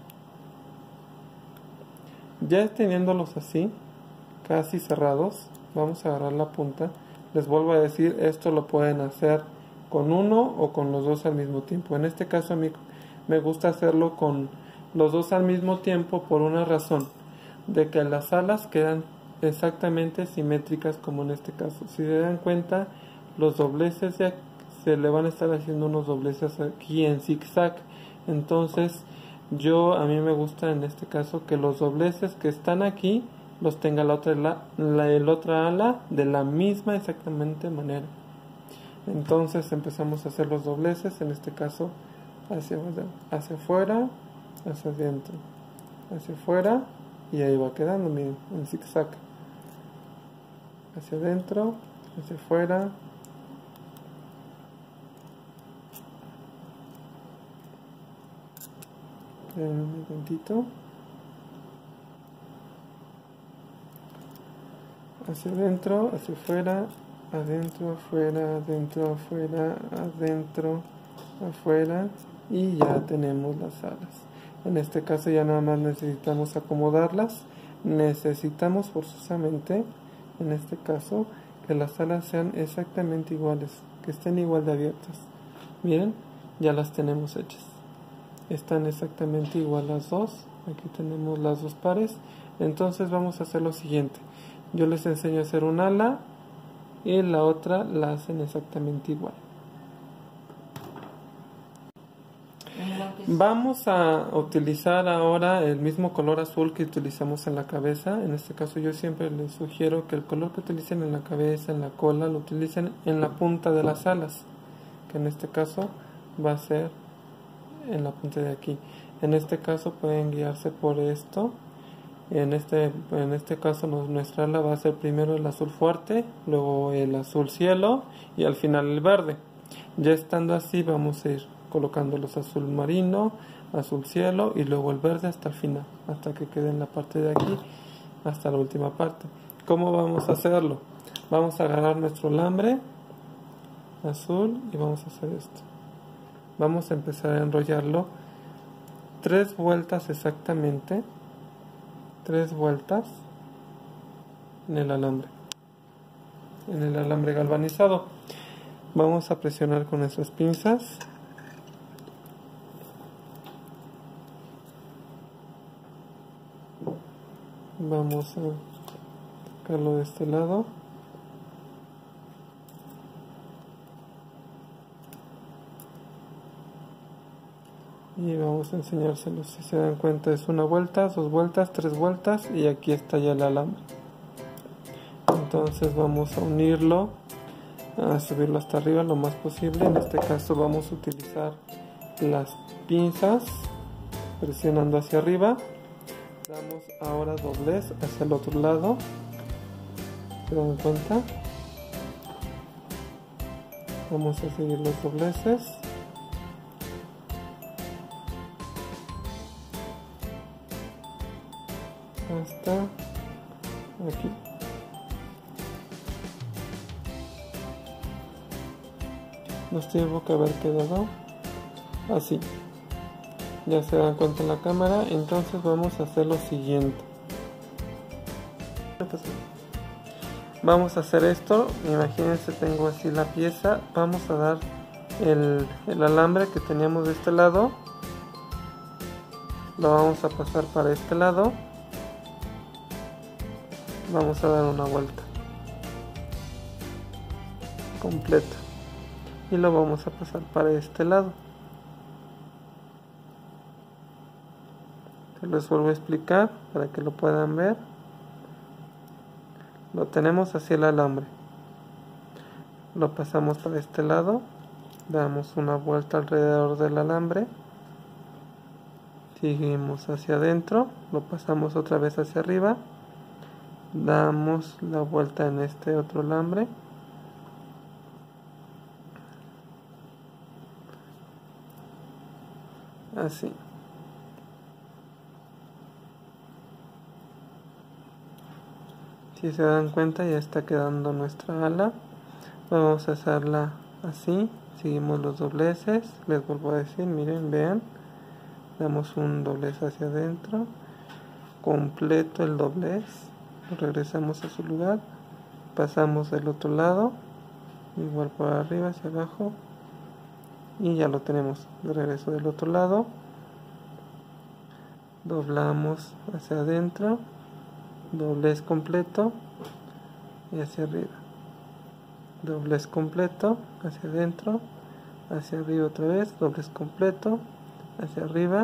Speaker 1: Ya teniéndolos así, casi cerrados, vamos a agarrar la punta. Les vuelvo a decir, esto lo pueden hacer con uno o con los dos al mismo tiempo. En este caso a mí me gusta hacerlo con los dos al mismo tiempo por una razón, de que las alas quedan exactamente simétricas, como en este caso. Si se dan cuenta, los dobleces ya se le van a estar haciendo unos dobleces aquí en zigzag. Entonces yo a mí me gusta en este caso que los dobleces que están aquí los tenga la otra, la, la, el otra ala de la misma exactamente manera. Entonces empezamos a hacer los dobleces, en este caso hacia, hacia afuera, hacia adentro, hacia afuera, y ahí va quedando, miren, en zigzag. Hacia adentro, hacia afuera, un momentito, hacia adentro, hacia afuera, adentro, afuera, adentro, afuera, adentro, afuera, y ya tenemos las alas. En este caso ya nada más necesitamos acomodarlas. Necesitamos forzosamente, en este caso, que las alas sean exactamente iguales, que estén igual de abiertas. Miren, ya las tenemos hechas. Están exactamente igual las dos. Aquí tenemos las dos pares. Entonces vamos a hacer lo siguiente. Yo les enseño a hacer un ala y la otra la hacen exactamente igual. Vamos a utilizar ahora el mismo color azul que utilizamos en la cabeza. En este caso yo siempre les sugiero que el color que utilicen en la cabeza, en la cola, lo utilicen en la punta de las alas, que en este caso va a ser en la punta de aquí. En este caso pueden guiarse por esto. En este, en este caso nuestra ala va a ser primero el azul fuerte, luego el azul cielo y al final el verde. Ya estando así vamos a ir colocando los azul marino, azul cielo y luego el verde hasta el final, hasta que quede en la parte de aquí, hasta la última parte. ¿Cómo vamos a hacerlo? Vamos a agarrar nuestro alambre azul y vamos a hacer esto. Vamos a empezar a enrollarlo tres vueltas exactamente, tres vueltas en el alambre, en el alambre galvanizado. Vamos a presionar con nuestras pinzas. Vamos a sacarlo de este lado. Y vamos a enseñárselos. Si se dan cuenta, es una vuelta, dos vueltas, tres vueltas y aquí está ya el alambre. Entonces vamos a unirlo, a subirlo hasta arriba lo más posible. En este caso vamos a utilizar las pinzas presionando hacia arriba Damos ahora doblez hacia el otro lado. ¿Se dan cuenta? Vamos a seguir los dobleces. Hasta aquí. Nos tiene que haber quedado así. Ya se dan cuenta en la cámara. Entonces vamos a hacer lo siguiente. Vamos a hacer esto. Imagínense, tengo así la pieza. Vamos a dar el, el alambre que teníamos de este lado. Lo vamos a pasar para este lado. Vamos a dar una vuelta completa y lo vamos a pasar para este lado. Se les vuelvo a explicar para que lo puedan ver. Lo tenemos hacia el alambre, lo pasamos para este lado, damos una vuelta alrededor del alambre, seguimos hacia adentro, lo pasamos otra vez hacia arriba, damos la vuelta en este otro alambre, así. Si se dan cuenta, ya está quedando nuestra ala. Vamos a hacerla así. Seguimos los dobleces. Les vuelvo a decir, miren, vean. Damos un doblez hacia adentro. Completo el doblez. Regresamos a su lugar. Pasamos del otro lado. Igual por arriba, hacia abajo. Y ya lo tenemos. De regreso del otro lado. Doblamos hacia adentro. Doblez completo y hacia arriba, doblez completo hacia adentro, hacia arriba otra vez, doblez completo hacia arriba,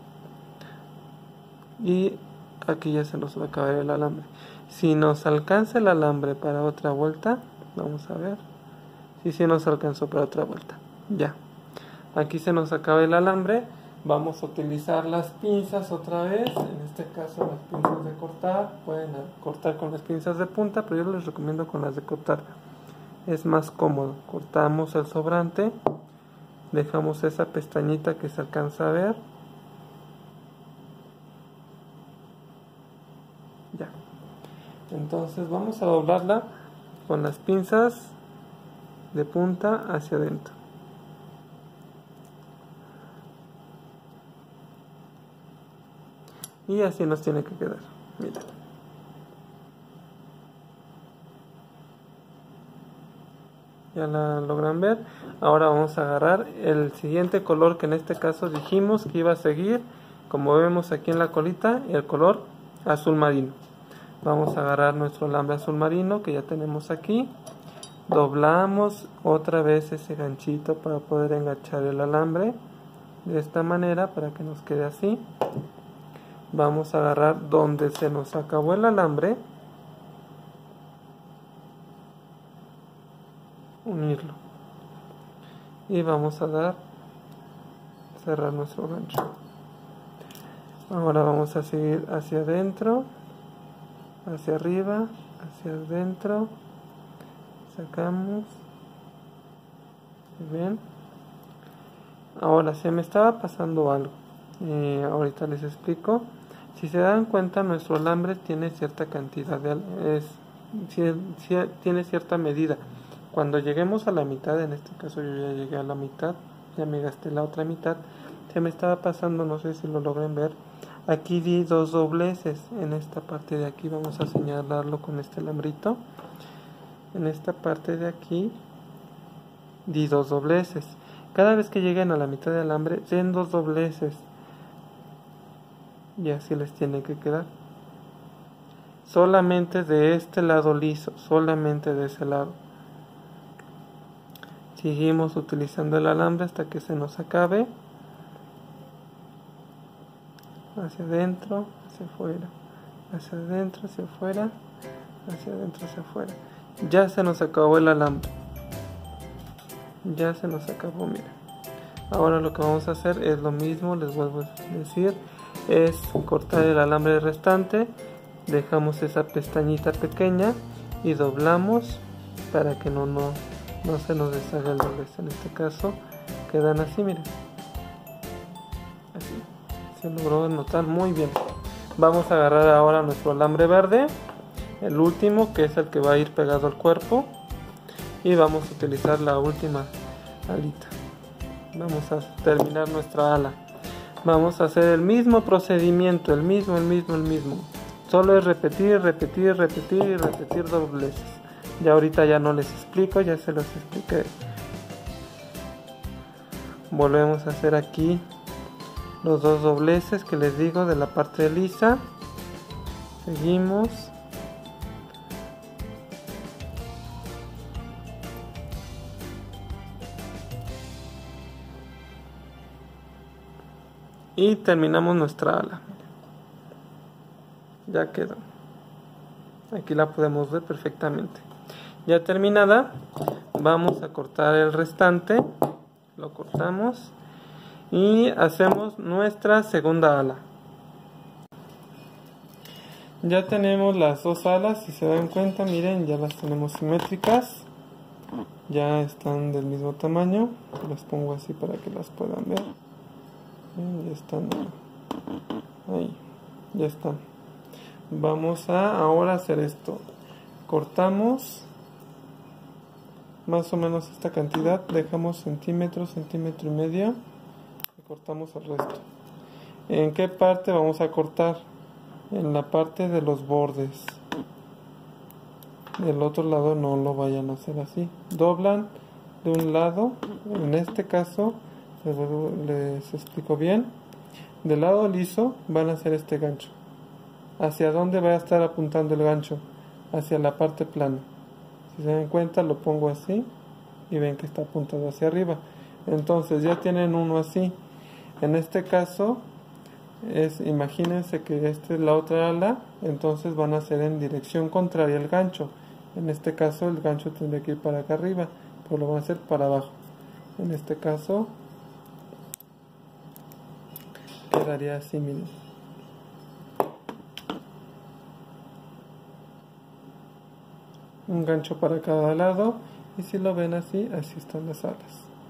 Speaker 1: y aquí ya se nos va a acabar el alambre. Si nos alcanza el alambre para otra vuelta, vamos a ver si sí, sí nos alcanzó para otra vuelta. Ya, aquí se nos acaba el alambre. Vamos a utilizar las pinzas otra vez, en este caso las pinzas de cortar. Pueden cortar con las pinzas de punta, pero yo les recomiendo con las de cortar, es más cómodo. Cortamos el sobrante, dejamos esa pestañita que se alcanza a ver. Ya, entonces vamos a doblarla con las pinzas de punta hacia adentro. Y así nos tiene que quedar. Miren. Ya la logran ver. Ahora vamos a agarrar el siguiente color, que en este caso dijimos que iba a seguir, como vemos aquí en la colita, el color azul marino. Vamos a agarrar nuestro alambre azul marino que ya tenemos aquí. Doblamos otra vez ese ganchito para poder enganchar el alambre. De esta manera, para que nos quede así. Vamos a agarrar donde se nos acabó el alambre, unirlo, y vamos a dar, cerrar nuestro gancho. Ahora vamos a seguir hacia adentro, hacia arriba, hacia adentro, sacamos, ¿ven? Ahora se me estaba pasando algo, eh, ahorita les explico. Si se dan cuenta, nuestro alambre tiene cierta cantidad de es, tiene cierta medida. Cuando lleguemos a la mitad, en este caso yo ya llegué a la mitad, ya me gasté la otra mitad, se me estaba pasando, no sé si lo logren ver, aquí di dos dobleces en esta parte de aquí. Vamos a señalarlo con este alambrito. En esta parte de aquí di dos dobleces. Cada vez que lleguen a la mitad del alambre, den dos dobleces. Y así les tiene que quedar. Solamente de este lado liso, solamente de ese lado. Seguimos utilizando el alambre hasta que se nos acabe. Hacia adentro, hacia afuera, hacia adentro, hacia afuera, hacia adentro, hacia afuera. Ya se nos acabó el alambre. Ya se nos acabó, miren. Ahora lo que vamos a hacer es lo mismo, les vuelvo a decir. es cortar el alambre restante, dejamos esa pestañita pequeña y doblamos para que no, no, no se nos deshaga el doblez. En este caso quedan así, miren, así se logró notar muy bien. Vamos a agarrar ahora nuestro alambre verde, el último, que es el que va a ir pegado al cuerpo, y vamos a utilizar la última alita. Vamos a terminar nuestra ala. Vamos a hacer el mismo procedimiento, el mismo, el mismo, el mismo. Solo es repetir, repetir, repetir y repetir dobleces. Ya ahorita ya no les explico, ya se los expliqué. Volvemos a hacer aquí los dos dobleces que les digo de la parte lisa. Seguimos. Y terminamos nuestra ala. Ya quedó. Aquí la podemos ver perfectamente. Ya terminada, vamos a cortar el restante. Lo cortamos y hacemos nuestra segunda ala. Ya tenemos las dos alas, si se dan cuenta, miren, ya las tenemos simétricas. Ya están del mismo tamaño. Las pongo así para que las puedan ver. Ya están ahí, ya están. Vamos a ahora hacer esto. Cortamos más o menos esta cantidad, dejamos centímetro, centímetro y medio y cortamos el resto. ¿En qué parte vamos a cortar? En la parte de los bordes. Del otro lado no lo vayan a hacer así. Doblan de un lado, en este caso les explico bien. Del lado liso van a hacer este gancho. ¿Hacia dónde va a estar apuntando el gancho? Hacia la parte plana. Si se dan cuenta, lo pongo así y ven que está apuntado hacia arriba. Entonces ya tienen uno así. En este caso es, imagínense que esta es la otra ala, entonces van a hacer en dirección contraria al gancho. En este caso el gancho tendría que ir para acá arriba, pero lo van a hacer para abajo. En este caso quedaría así, miren. Un gancho para cada lado, y si lo ven así, así están las alas.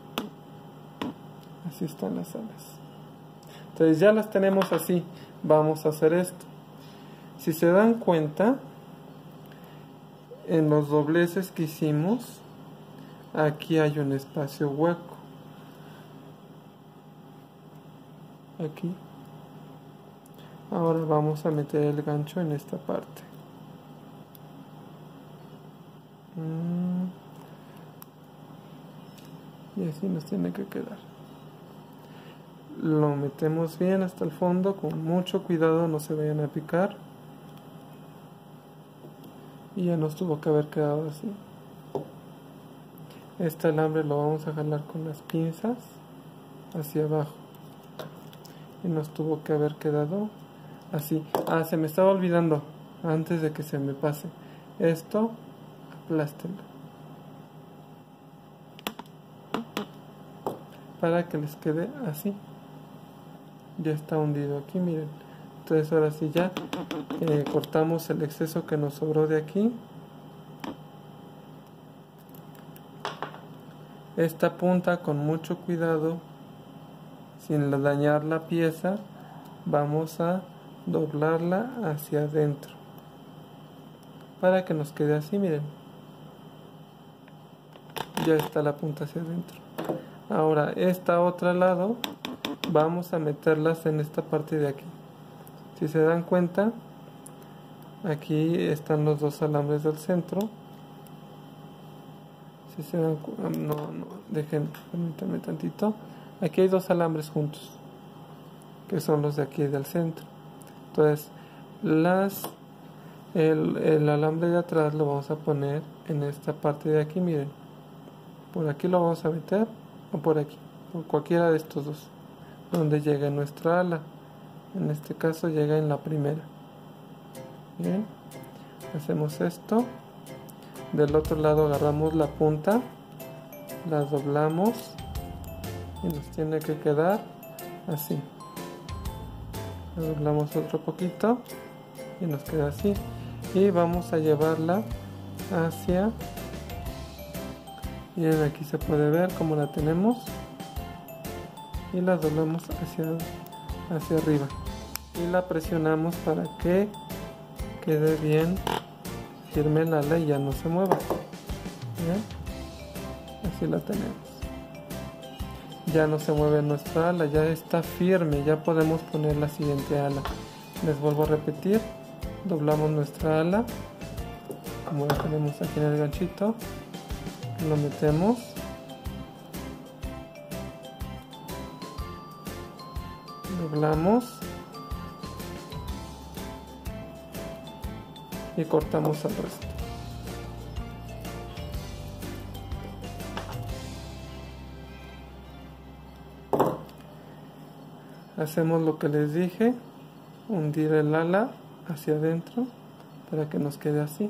Speaker 1: Así están las alas. Entonces ya las tenemos así. Vamos a hacer esto. Si se dan cuenta, en los dobleces que hicimos, aquí hay un espacio hueco. Aquí. Ahora vamos a meter el gancho en esta parte. Y así nos tiene que quedar. Lo metemos bien hasta el fondo, con mucho cuidado, no se vayan a picar. Y ya nos tuvo que haber quedado así. Este alambre lo vamos a jalar con las pinzas hacia abajo. Y nos tuvo que haber quedado así. Ah, se me estaba olvidando, antes de que se me pase. Esto, aplástenlo. Para que les quede así. Ya está hundido aquí, miren. Entonces ahora sí ya eh, cortamos el exceso que nos sobró de aquí. Esta punta, con mucho cuidado, sin dañar la pieza, vamos a doblarla hacia adentro para que nos quede así, miren. Ya está la punta hacia adentro. Ahora esta otra lado vamos a meterlas en esta parte de aquí. Si se dan cuenta, aquí están los dos alambres del centro. Si se dan cuenta, no, no, dejen, permítanme tantito. Aquí hay dos alambres juntos, que son los de aquí del centro. Entonces, las, el, el alambre de atrás lo vamos a poner en esta parte de aquí, miren. Por aquí lo vamos a meter, o por aquí, por cualquiera de estos dos, donde llegue nuestra ala. En este caso llega en la primera. Bien, hacemos esto. Del otro lado agarramos la punta, la doblamos y nos tiene que quedar así. La doblamos otro poquito y nos queda así. Y vamos a llevarla hacia, miren, aquí se puede ver cómo la tenemos, y la doblamos hacia, hacia arriba y la presionamos para que quede bien firme el ala y ya no se mueva. ¿Bien? Así la tenemos. Ya no se mueve nuestra ala, ya está firme, ya podemos poner la siguiente ala. Les vuelvo a repetir, doblamos nuestra ala como la tenemos aquí en el ganchito, lo metemos, doblamos y cortamos el resto. Hacemos lo que les dije, hundir el ala hacia adentro para que nos quede así.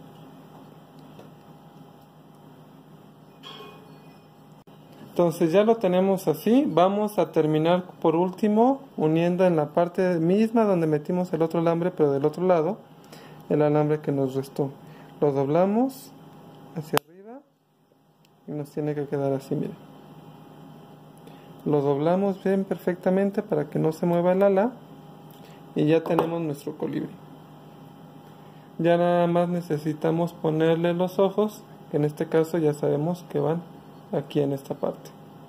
Speaker 1: Entonces ya lo tenemos así. Vamos a terminar por último uniendo en la parte misma donde metimos el otro alambre, pero del otro lado, el alambre que nos restó. Lo doblamos hacia arriba y nos tiene que quedar así, miren. Lo doblamos bien perfectamente para que no se mueva el ala y ya tenemos nuestro colibrí. Ya nada más necesitamos ponerle los ojos, que en este caso ya sabemos que van aquí en esta parte.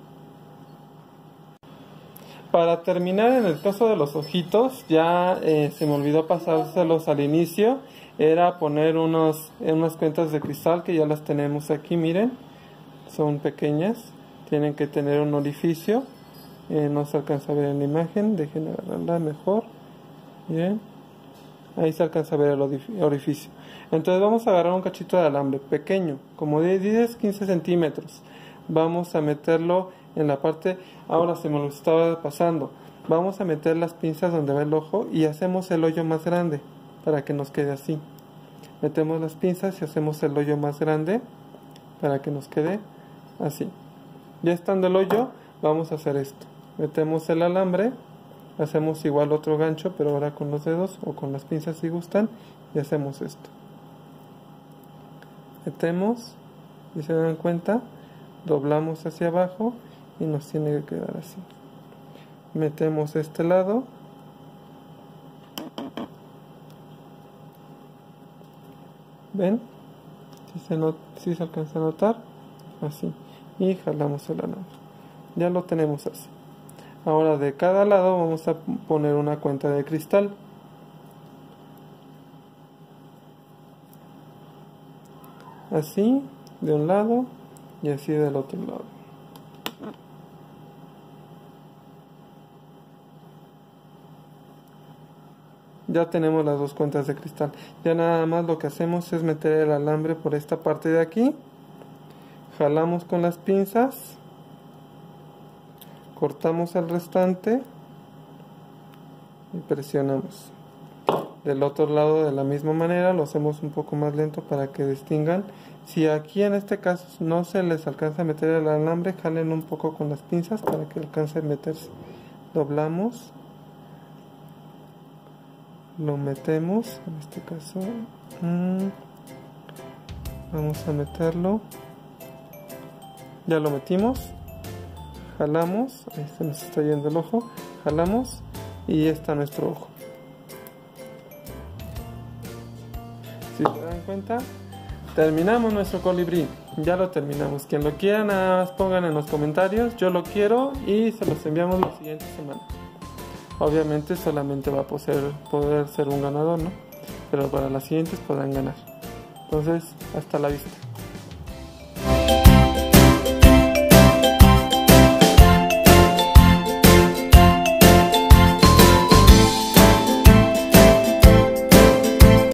Speaker 1: Para terminar, en el caso de los ojitos, ya eh, se me olvidó pasárselos al inicio, era poner unos, unas cuentas de cristal que ya las tenemos aquí, miren, son pequeñas, tienen que tener un orificio, eh, no se alcanza a ver en la imagen, dejen agarrarla mejor, miren, ahí se alcanza a ver el orificio. Entonces vamos a agarrar un cachito de alambre pequeño, como de diez a quince centímetros, vamos a meterlo en la parte, ahora se me lo estaba pasando, vamos a meter las pinzas donde va el ojo y hacemos el hoyo más grande para que nos quede así. Metemos las pinzas y hacemos el hoyo más grande para que nos quede así. Ya estando el hoyo, vamos a hacer esto, metemos el alambre, hacemos igual otro gancho, pero ahora con los dedos o con las pinzas si gustan, y hacemos esto. Metemos y se dan cuenta, doblamos hacia abajo y nos tiene que quedar así. Metemos este lado, ven, si se, not si se alcanza a notar, así, y jalamos el alambre. Ya lo tenemos así. Ahora de cada lado vamos a poner una cuenta de cristal. Así de un lado y así del otro lado. Ya tenemos las dos cuentas de cristal. Ya nada más lo que hacemos es meter el alambre por esta parte de aquí. Jalamos con las pinzas. Cortamos el restante. Y presionamos. Del otro lado de la misma manera lo hacemos un poco más lento para que distingan. Si aquí en este caso no se les alcanza a meter el alambre, jalen un poco con las pinzas para que alcance a meterse. Doblamos. Lo metemos, en este caso, mmm, vamos a meterlo, ya lo metimos, jalamos, ahí se nos está yendo el ojo, jalamos y ya está nuestro ojo. Si se dan cuenta, terminamos nuestro colibrí, ya lo terminamos. Quien lo quiera, nada más pongan en los comentarios, yo lo quiero y se los enviamos la siguiente semana. Obviamente solamente va a poder, poder ser un ganador, ¿no? Pero para las siguientes podrán ganar. Entonces, hasta la vista.